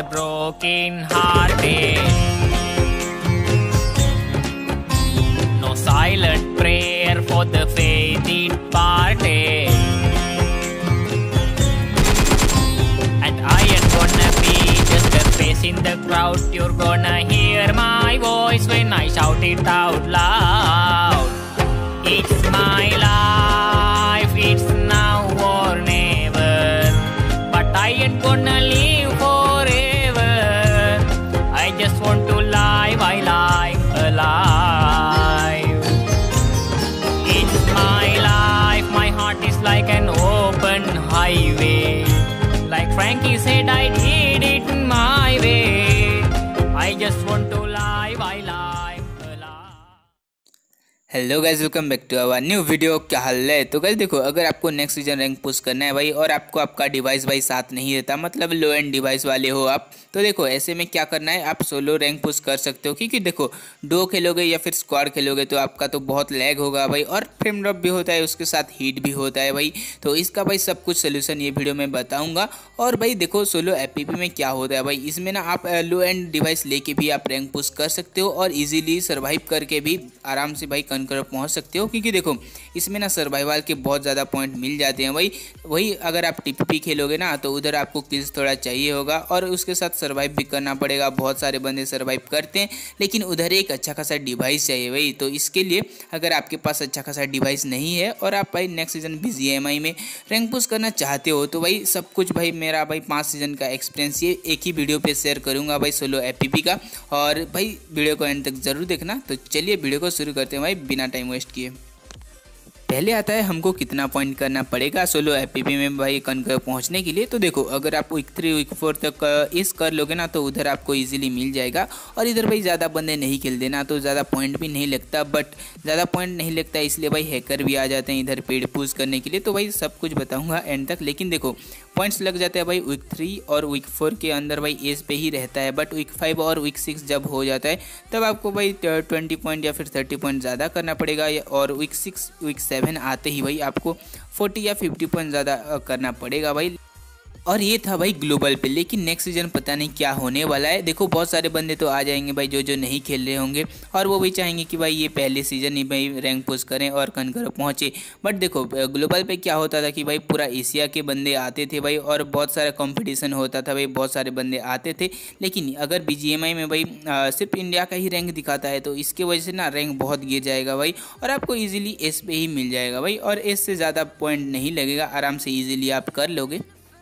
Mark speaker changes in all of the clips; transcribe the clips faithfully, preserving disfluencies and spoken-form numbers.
Speaker 1: broken hearted. No silent prayer for the faith departed. And I ain't gonna be just a face in the crowd. You're gonna hear my voice when I shout it out loud. It's my life, it's now or never. But I ain't gonna live forever. I just want to live, I live alive. It's my life, my heart is like an open highway. Like Frankie said, I did it my way. I just want to live, I live alive.
Speaker 2: Hello guys, welcome back to our new video. क्या हाल है? तो guys देखो, अगर आपको next season rank push करना है भाई और आपको आपका डिवाइस भाई साथ नहीं देता, मतलब लो एंड डिवाइस वाले हो आप, तो देखो ऐसे में क्या करना है, आप सोलो रैंक पुश कर सकते हो। क्योंकि देखो डो खेलोगे या फिर स्क्वाड खेलोगे तो आपका तो बहुत लैग होगा भाई, और फ्रेम ड्रॉप भी होता है, उसके साथ हीट भी होता है भाई। तो इसका भाई सब कुछ सोल्यूशन ये वीडियो में बताऊँगा। और भाई देखो सोलो एपीपी में क्या होता है भाई, इसमें ना आप लो एंड डिवाइस लेके भी आप रैंक पुश कर सकते हो और ईजिली सर्वाइव करके भी आराम से भाई कनकर पहुँच सकते हो। क्योंकि देखो इसमें ना सर्वाइवल के बहुत ज़्यादा पॉइंट मिल जाते हैं भाई। वही अगर आप टीपीपी खेलोगे ना तो उधर आपको किल्स थोड़ा चाहिए होगा और उसके साथ सर्वाइव भी करना पड़ेगा। बहुत सारे बंदे सर्वाइव करते हैं, लेकिन उधर एक अच्छा खासा डिवाइस चाहिए भाई। तो इसके लिए अगर आपके पास अच्छा खासा डिवाइस नहीं है और आप भाई नेक्स्ट सीजन बीजीएमआई में रैंक पुश करना चाहते हो तो भाई सब कुछ भाई मेरा भाई पाँच सीजन का एक्सपीरियंस ये एक ही वीडियो पे शेयर करूँगा भाई सोलो एपीपी का। और भाई वीडियो को एंड तक जरूर देखना। तो चलिए वीडियो को शुरू करते हैं भाई बिना टाइम वेस्ट किए। पहले आता है हमको कितना पॉइंट करना पड़ेगा सोलो एपीपी में भाई कनकर पहुंचने के लिए। तो देखो अगर आप वीक थ्री वीक फोर तक इस कर लोगे ना तो उधर आपको इजीली मिल जाएगा। और इधर भाई ज़्यादा बंदे नहीं खेल देना तो ज़्यादा पॉइंट भी नहीं लगता, बट ज़्यादा पॉइंट नहीं लगता इसलिए भाई हैकर भी आ जाते हैं इधर पेड पुश करने के लिए। तो भाई सब कुछ बताऊँगा एंड तक, लेकिन देखो पॉइंट्स लग जाते हैं भाई वीक थ्री और वीक फोर के अंदर भाई एज पे ही रहता है, बट वीक फाइव और वीक सिक्स जब हो जाता है तब आपको भाई ट्वेंटी पॉइंट या फिर थर्टी पॉइंट ज़्यादा करना पड़ेगा। और वीक सिक्स वीक सेवन आते ही भाई आपको फोर्टी या फिफ्टी पॉइंट ज़्यादा करना पड़ेगा भाई। और ये था भाई ग्लोबल पे, लेकिन नेक्स्ट सीजन पता नहीं क्या होने वाला है। देखो बहुत सारे बंदे तो आ जाएंगे भाई जो जो नहीं खेल रहे होंगे और वो भी चाहेंगे कि भाई ये पहले सीजन ही भाई रैंक पुश करें और कनकर पहुँचे। बट देखो ग्लोबल पे क्या होता था कि भाई पूरा एशिया के बंदे आते थे भाई और बहुत सारा कंपटीशन होता था भाई, बहुत सारे बंदे आते थे। लेकिन अगर बीजीएमआई में भाई सिर्फ इंडिया का ही रैंक दिखाता है तो इसके वजह से ना रैंक बहुत गिर जाएगा भाई और आपको ईजिली एस पे ही मिल जाएगा भाई। और एस से ज़्यादा पॉइंट नहीं लगेगा, आराम से ईजिली आप कर लोगे।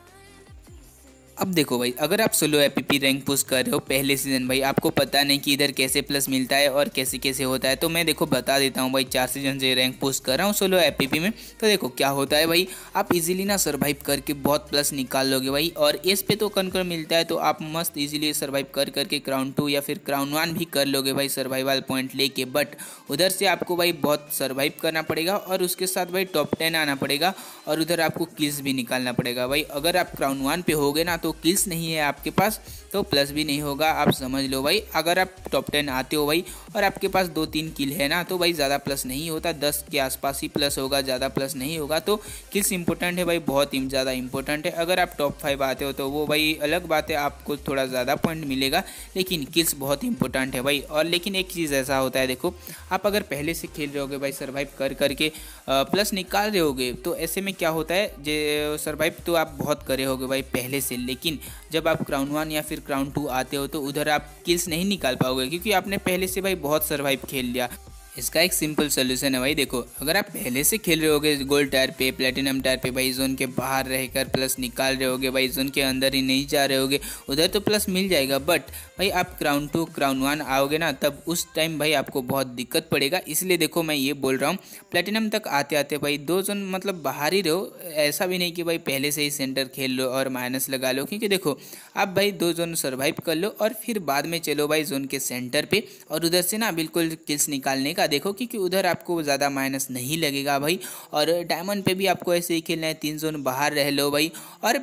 Speaker 2: अब देखो भाई अगर आप सोलो एपीपी रैंक पुश कर रहे हो पहले सीजन भाई, आपको पता नहीं कि इधर कैसे प्लस मिलता है और कैसे कैसे होता है, तो मैं देखो बता देता हूँ भाई। चार सीजन से रैंक पुश कर रहा हूँ सोलो एपीपी में। तो देखो क्या होता है भाई, आप इजीली ना सर्वाइव करके बहुत प्लस निकाल लोगे भाई। और एस पे तो कनकर मिलता है तो आप मस्त इजीली सर्वाइव कर करके क्राउन टू या फिर क्राउन वन भी कर लोगे भाई सर्वाइवल पॉइंट लेके। बट उधर से आपको भाई बहुत सर्वाइव करना पड़ेगा और उसके साथ भाई टॉप टेन आना पड़ेगा और उधर आपको किल्स भी निकालना पड़ेगा भाई। अगर आप क्राउन वन पे होगे ना तो किल्स नहीं है आपके पास तो प्लस भी नहीं होगा, आप समझ लो भाई। अगर आप टॉप टेन आते हो भाई और आपके पास दो तीन किल है ना तो भाई ज़्यादा प्लस नहीं होता, दस के आसपास ही प्लस होगा, ज़्यादा प्लस नहीं होगा। तो किल्स इंपॉर्टेंट है भाई, बहुत ही ज़्यादा इंपॉर्टेंट है। अगर आप टॉप फाइव आते हो तो वो भाई अलग बात है, आपको थोड़ा ज़्यादा पॉइंट मिलेगा, लेकिन किल्स बहुत इंपॉर्टेंट है भाई। और लेकिन एक चीज़ ऐसा होता है, देखो आप अगर पहले से खेल रहे होगे भाई सर्वाइव कर करके प्लस निकाल रहे होगे तो ऐसे में क्या होता है, जो सर्वाइव तो आप बहुत करे होगे भाई पहले से, लेकिन जब आप क्राउन वन या फिर क्राउन टू आते हो तो उधर आप किल्स नहीं निकाल पाओगे क्योंकि आपने पहले से भाई बहुत सर्वाइव खेल लिया। इसका एक सिंपल सोल्यूशन है भाई। देखो अगर आप पहले से खेल रहे होगे गोल्ड टायर पे प्लेटिनम टायर पे भाई, जोन के बाहर रहकर प्लस निकाल रहे होगे भाई, जोन के अंदर ही नहीं जा रहे होगे, उधर तो प्लस मिल जाएगा। बट भाई आप क्राउन टू क्राउन वन आओगे ना तब उस टाइम भाई आपको बहुत दिक्कत पड़ेगा। इसलिए देखो मैं ये बोल रहा हूँ प्लेटिनम तक आते आते भाई दो जोन मतलब बाहर ही रहो, ऐसा भी नहीं कि भाई पहले से ही सेंटर खेल लो और माइनस लगा लो। क्योंकि देखो आप भाई दो जोन सर्वाइव कर लो और फिर बाद में चलो भाई जोन के सेंटर पे और उधर से ना बिल्कुल किल्स निकालने का देखो, क्योंकि उधर आपको ज़्यादा माइनस नहीं लगेगा भाई। और डायमंड पे भी आपको ऐसे ही खेलना है, तीन जोन बाहर रह लो भाई और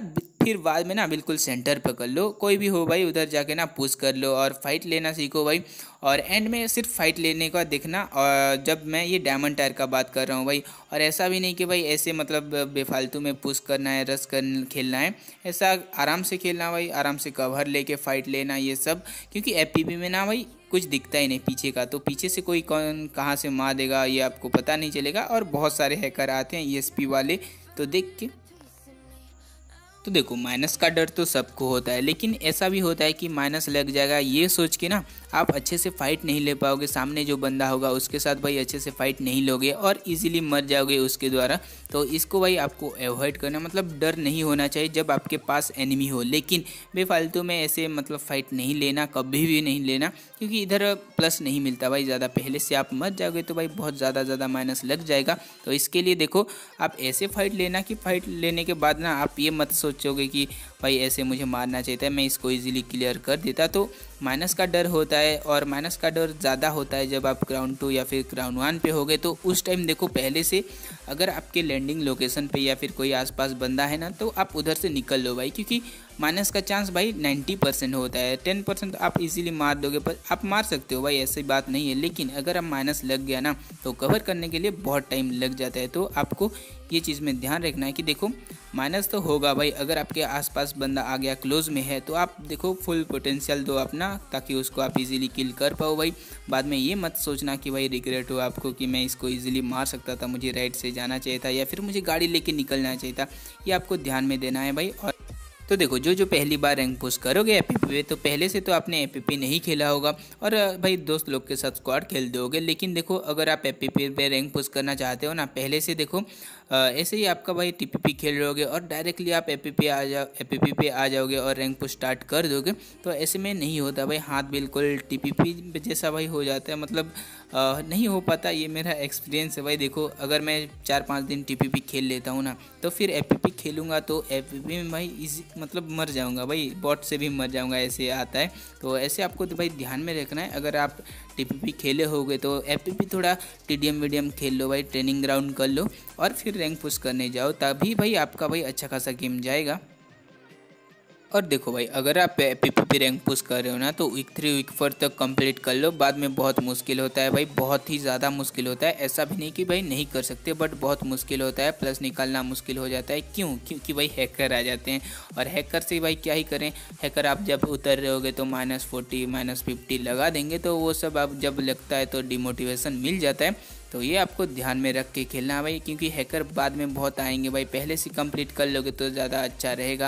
Speaker 2: फिर बाद में ना बिल्कुल सेंटर पर कर लो, कोई भी हो भाई उधर जाके ना पुश कर लो और फाइट लेना सीखो भाई। और एंड में सिर्फ फाइट लेने का देखना। और जब मैं ये डायमंड टायर का बात कर रहा हूँ भाई, और ऐसा भी नहीं कि भाई ऐसे मतलब बेफालतू में पुश करना है, रश कर खेलना है, ऐसा आराम से खेलना भाई, आराम से कवर लेके फाइट लेना ये सब। क्योंकि एफपीवी में ना भाई कुछ दिखता ही नहीं पीछे का, तो पीछे से कोई कौन कहाँ से मार देगा ये आपको पता नहीं चलेगा। और बहुत सारे हैकर आते हैं ईएसपी वाले, तो देख के तो देखो माइनस का डर तो सबको होता है, लेकिन ऐसा भी होता है कि माइनस लग जाएगा ये सोच के ना आप अच्छे से फाइट नहीं ले पाओगे। सामने जो बंदा होगा उसके साथ भाई अच्छे से फाइट नहीं लोगे और इजीली मर जाओगे उसके द्वारा। तो इसको भाई आपको अवॉइड करना, मतलब डर नहीं होना चाहिए जब आपके पास एनिमी हो, लेकिन बेफालतू में ऐसे मतलब फाइट नहीं लेना, कभी भी नहीं लेना, क्योंकि इधर प्लस नहीं मिलता भाई ज़्यादा। पहले से आप मर जाओगे तो भाई बहुत ज़्यादा ज़्यादा माइनस लग जाएगा। तो इसके लिए देखो आप ऐसे फाइट लेना कि फाइट लेने के बाद ना आप ये मत सोचोगे कि भाई ऐसे मुझे मारना चाहिए था, मैं इसको इजीली क्लियर कर देता। तो माइनस का डर होता है, और माइनस का डर ज़्यादा होता है जब आप ग्राउंड टू या फिर ग्राउंड वन पे होगे। तो उस टाइम देखो पहले से अगर आपके लैंडिंग लोकेशन पे या फिर कोई आसपास बंदा है ना, तो आप उधर से निकल लो भाई, क्योंकि माइनस का चांस भाई नाइन्टी परसेंट होता है। टेन परसेंट आप इजीली मार दोगे, पर आप मार सकते हो भाई, ऐसी बात नहीं है। लेकिन अगर आप माइनस लग गया ना तो कवर करने के लिए बहुत टाइम लग जाता है। तो आपको ये चीज़ में ध्यान रखना है कि देखो माइनस तो होगा भाई, अगर आपके आसपास बंदा आ गया क्लोज में है तो आप देखो फुल पोटेंशियल दो अपना, ताकि उसको आप इजीली किल कर पाओ भाई। बाद में ये मत सोचना कि भाई रिग्रेट हो आपको कि मैं इसको इजीली मार सकता था, मुझे राइट से जाना चाहिए था या फिर मुझे गाड़ी लेके निकलना चाहिए था। ये आपको ध्यान में देना है भाई। और तो देखो जो जो पहली बार रैंक पुश करोगे एपीपी पे, तो पहले से तो आपने एपीपी नहीं खेला होगा और भाई दोस्त लोग के साथ स्क्वाड खेल दोगे। लेकिन देखो अगर आप एपीपी पे रैंक पुश करना चाहते हो ना, पहले से देखो ऐसे ही आपका भाई टीपीपी खेल रहोगे और डायरेक्टली आप एपीपी आ जाओ एपीपी पे आ जाओगे और रैंक पुश स्टार्ट कर दोगे, तो ऐसे में नहीं होता भाई। हाथ बिल्कुल टीपीपी जैसा भाई हो जाता है, मतलब आ, नहीं हो पाता। ये मेरा एक्सपीरियंस है भाई। देखो अगर मैं चार पाँच दिन टीपीपी खेल लेता हूँ ना, तो फिर एपीपी खेलूँगा तो एपीपी में भाई इजी मतलब मर जाऊँगा भाई, बॉट से भी मर जाऊँगा, ऐसे आता है। तो ऐसे आपको तो भाई ध्यान में रखना है। अगर आप टीपीपी खेले होगे तो एपीपी थोड़ा टीडीएम वीडियम खेल लो भाई, ट्रेनिंग ग्राउंड कर लो और फिर रैंक पुश करने जाओ, तभी भाई आपका भाई अच्छा खासा गेम जाएगा। और देखो भाई अगर आप पीपीपी रैंक पुश कर रहे हो ना, तो वीक थ्री वीक फोर तक कंप्लीट कर लो। बाद में बहुत मुश्किल होता है भाई, बहुत ही ज़्यादा मुश्किल होता है। ऐसा भी नहीं कि भाई नहीं कर सकते, बट बहुत मुश्किल होता है, प्लस निकालना मुश्किल हो जाता है। क्यों? क्योंकि भाई हैकर आ जाते हैं, और हैकर से भाई क्या ही करें। हैकर आप जब उतर रहे होगे तो माइनस फोर्टी माइनस फिफ्टी लगा देंगे, तो वो सब आप जब लगता है तो डिमोटिवेशन मिल जाता है। तो ये आपको ध्यान में रख के खेलना है भाई, क्योंकि हैकर बाद में बहुत आएंगे भाई। पहले से कंप्लीट कर लोगे तो ज़्यादा अच्छा रहेगा।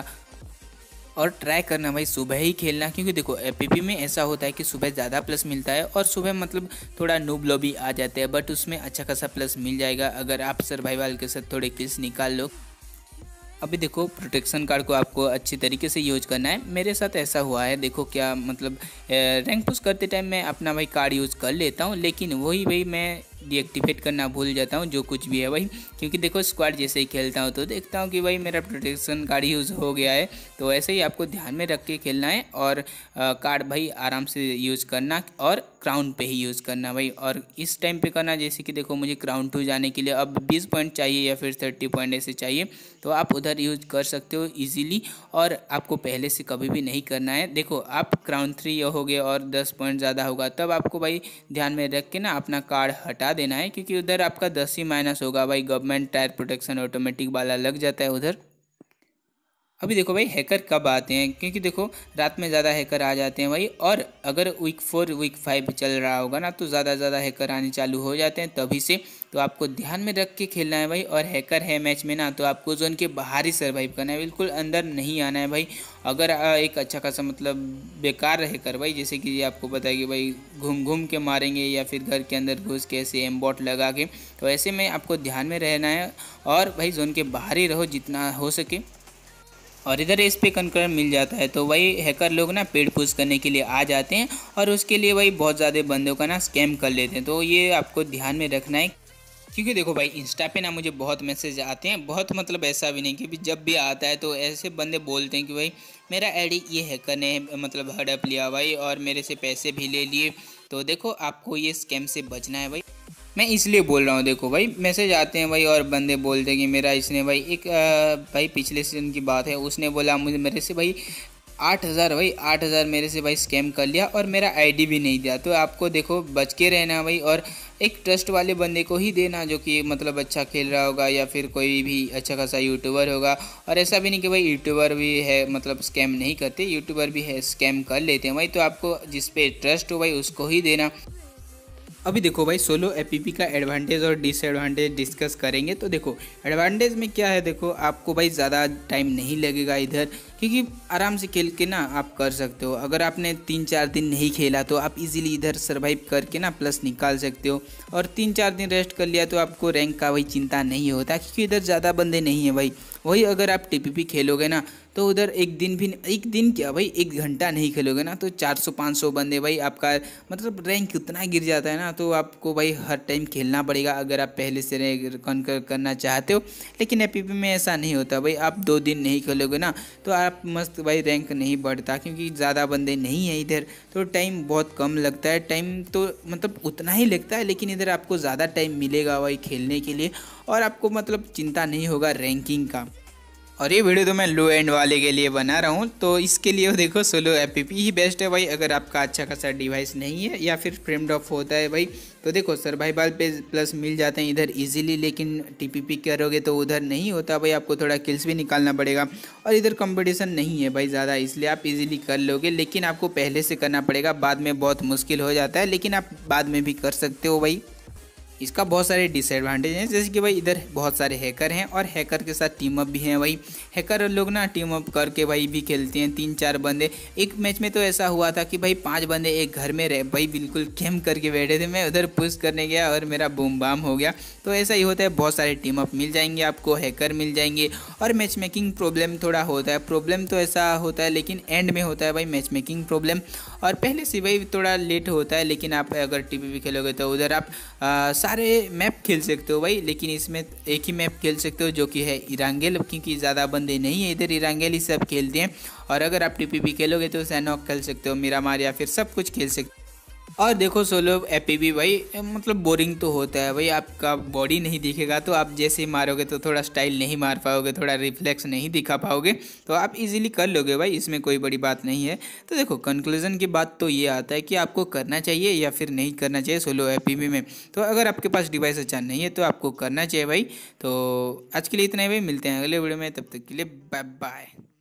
Speaker 2: और ट्राई करना भाई सुबह ही खेलना, क्योंकि देखो एपीपी में ऐसा होता है कि सुबह ज़्यादा प्लस मिलता है, और सुबह मतलब थोड़ा नूब लॉबी आ जाते हैं, बट उसमें अच्छा खासा प्लस मिल जाएगा अगर आप सर्वाइवल के साथ थोड़े किल्स निकाल लो। अभी देखो प्रोटेक्शन कार्ड को आपको अच्छी तरीके से यूज करना है। मेरे साथ ऐसा हुआ है, देखो क्या मतलब रैंक पुश करते टाइम मैं अपना भाई कार्ड यूज़ कर लेता हूँ, लेकिन वही भाई मैं डीएक्टिवेट करना भूल जाता हूँ जो कुछ भी है भाई। क्योंकि देखो स्क्वाड जैसे ही खेलता हूँ तो देखता हूँ कि भाई मेरा प्रोटेक्शन कार्ड यूज़ हो गया है। तो ऐसे ही आपको ध्यान में रख के खेलना है, और कार्ड भाई आराम से यूज़ करना, और क्राउन पे ही यूज़ करना भाई। और इस टाइम पे करना, जैसे कि देखो मुझे क्राउन टू जाने के लिए अब बीस पॉइंट चाहिए या फिर तीस पॉइंट ऐसे चाहिए, तो आप उधर यूज कर सकते हो इजीली। और आपको पहले से कभी भी नहीं करना है। देखो आप क्राउन थ्री हो गए और दस पॉइंट ज़्यादा होगा, तब आपको भाई ध्यान में रख के ना अपना कार्ड हटा देना है, क्योंकि उधर आपका दस ही माइनस होगा भाई। गवर्नमेंट टायर प्रोटेक्शन ऑटोमेटिक वाला लग जाता है उधर। अभी देखो भाई हैकर कब आते हैं, क्योंकि देखो रात में ज़्यादा हैकर आ जाते हैं भाई। और अगर वीक फोर वीक फाइव चल रहा होगा ना, तो ज़्यादा ज़्यादा हैकर आने चालू हो जाते हैं तभी से। तो आपको ध्यान में रख के खेलना है भाई। और हैकर है मैच में ना, तो आपको जोन के बाहर ही सर्वाइव करना है, बिल्कुल अंदर नहीं आना है भाई। अगर एक अच्छा खासा मतलब बेकार हैकर भाई, जैसे कि आपको पता है कि भाई घूम घूम के मारेंगे या फिर घर के अंदर घुस के ऐसे एम बॉट लगा के, तो ऐसे में आपको ध्यान में रहना है और भाई जोन के बाहर ही रहो जितना हो सके। और इधर इस पे कंकर मिल जाता है, तो वही हैकर लोग ना पेड पुश करने के लिए आ जाते हैं, और उसके लिए वही बहुत ज़्यादा बंदों का ना स्कैम कर लेते हैं। तो ये आपको ध्यान में रखना है, क्योंकि देखो भाई इंस्टा पे ना मुझे बहुत मैसेज आते हैं, बहुत मतलब ऐसा भी नहीं कि जब भी आता है तो ऐसे बंदे बोलते हैं कि भाई मेरा आईडी ये हैकर ने मतलब हड़प लिया भाई और मेरे से पैसे भी ले लिए। तो देखो आपको ये स्कैम से बचना है भाई। मैं इसलिए बोल रहा हूँ। देखो भाई मैसेज आते हैं भाई और बंदे बोलते हैं कि मेरा इसने भाई एक आ, भाई पिछले सीजन की बात है, उसने बोला मुझे मेरे से भाई आठ हज़ार भाई आठ हज़ार मेरे से भाई स्कैम कर लिया और मेरा आईडी भी नहीं दिया। तो आपको देखो बच के रहना भाई, और एक ट्रस्ट वाले बंदे को ही देना जो कि मतलब अच्छा खेल रहा होगा या फिर कोई भी अच्छा खासा यूट्यूबर होगा। और ऐसा भी नहीं कि भाई यूट्यूबर भी है मतलब स्कैम नहीं करते, यूट्यूबर भी है स्कैम कर लेते हैं भाई। तो आपको जिस पे ट्रस्ट हो भाई उसको ही देना। अभी देखो भाई सोलो एपीपी का एडवांटेज और डिसएडवांटेज डिस्कस करेंगे। तो देखो एडवांटेज में क्या है, देखो आपको भाई ज़्यादा टाइम नहीं लगेगा इधर, क्योंकि आराम से खेल के ना आप कर सकते हो। अगर आपने तीन चार दिन नहीं खेला तो आप इजीली इधर सरवाइव करके ना प्लस निकाल सकते हो, और तीन चार दिन रेस्ट कर लिया तो आपको रैंक का भाई चिंता नहीं होता, क्योंकि इधर ज़्यादा बंदे नहीं है भाई। वही अगर आप टीपीपी खेलोगे ना तो उधर एक दिन भी एक दिन क्या भाई एक घंटा नहीं खेलोगे ना तो चार सौ पाँच सौ बंदे भाई आपका मतलब रैंक उतना गिर जाता है ना। तो आपको भाई हर टाइम खेलना पड़ेगा अगर आप पहले से रैंक कॉन्कर करना चाहते हो। लेकिन एपीपी में ऐसा नहीं होता भाई, आप दो दिन नहीं खेलोगे ना तो आप मस्त भाई रैंक नहीं बढ़ता, क्योंकि ज़्यादा बंदे नहीं है इधर। तो टाइम बहुत कम लगता है, टाइम तो मतलब उतना ही लगता है, लेकिन इधर आपको ज़्यादा टाइम मिलेगा भाई खेलने के लिए, और आपको मतलब चिंता नहीं होगा रैंकिंग का। और ये वीडियो तो मैं लो एंड वाले के लिए बना रहा हूँ, तो इसके लिए देखो सोलो एपीपी ही बेस्ट है भाई। अगर आपका अच्छा खासा डिवाइस नहीं है या फिर फ्रेम ड्रॉप होता है भाई, तो देखो सर्वाइवल पे प्लस मिल जाते हैं इधर इजीली। लेकिन टीपीपी करोगे तो उधर नहीं होता भाई, आपको थोड़ा किल्स भी निकालना पड़ेगा, और इधर कंपटीशन नहीं है भाई ज़्यादा, इसलिए आप इजीली कर लोगे। लेकिन आपको पहले से करना पड़ेगा, बाद में बहुत मुश्किल हो जाता है, लेकिन आप बाद में भी कर सकते हो भाई। इसका बहुत सारे डिसएडवांटेज हैं, जैसे कि भाई इधर बहुत सारे हैकर हैं और हैकर के साथ टीम अप भी हैं भाई। हैकर लोग ना टीम अप करके भाई भी खेलते हैं, तीन चार बंदे। एक मैच में तो ऐसा हुआ था कि भाई पांच बंदे एक घर में रह भाई बिल्कुल कैम करके बैठे थे, मैं उधर पुश करने गया और मेरा बूम बाम हो गया। तो ऐसा ही होता है, बहुत सारे टीम अप मिल जाएंगे आपको, हैकर मिल जाएंगे। और मैच मेकिंग प्रॉब्लम थोड़ा होता है, प्रॉब्लम तो ऐसा होता है लेकिन एंड में होता है भाई मैच मेकिंग प्रॉब्लम, और पहले से भाई थोड़ा लेट होता है। लेकिन आप अगर टीपीपी खेलोगे तो उधर आप आ, सारे मैप खेल सकते हो भाई, लेकिन इसमें एक ही मैप खेल सकते हो जो कि है इरांगेल, क्योंकि ज़्यादा बंदे नहीं है इधर, इरांगेल ही सब खेलते हैं। और अगर आप टीपीपी खेलोगे तो सैनॉक खेल सकते हो, मिरामार या फिर सब कुछ खेल सकते हो। और देखो सोलो एपीपी भाई मतलब बोरिंग तो होता है भाई, आपका बॉडी नहीं दिखेगा तो आप जैसे ही मारोगे तो थोड़ा स्टाइल नहीं मार पाओगे, थोड़ा रिफ्लेक्स नहीं दिखा पाओगे, तो आप इजीली कर लोगे भाई, इसमें कोई बड़ी बात नहीं है। तो देखो कंक्लूजन की बात तो ये आता है कि आपको करना चाहिए या फिर नहीं करना चाहिए सोलो एपीपी में। तो अगर आपके पास डिवाइस अच्छा नहीं है तो आपको करना चाहिए भाई। तो आज के लिए इतना ही भाई, मिलते हैं अगले वीडियो में, तब तक के लिए बाय बाय।